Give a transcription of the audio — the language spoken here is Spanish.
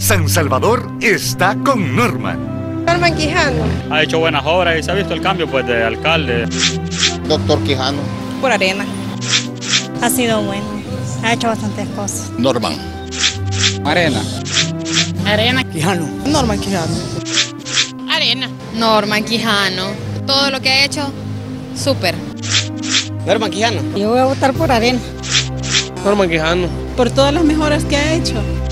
San Salvador está con Norman. Norman Quijano. Ha hecho buenas obras y se ha visto el cambio pues de alcalde. Doctor Quijano. Por Arena. Ha sido bueno. Ha hecho bastantes cosas. Norman. Arena. Arena. Quijano. Norman Quijano. Arena. Norman Quijano. Todo lo que ha hecho, súper. Norman Quijano. Yo voy a votar por Arena. Norman Quijano. Por todas las mejoras que ha hecho.